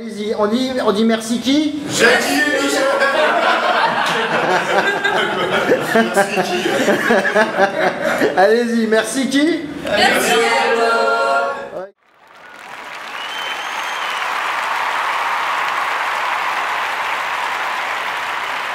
allez-y, on dit merci qui? Jackie et Michel. Allez-y, merci qui? Merci à vous.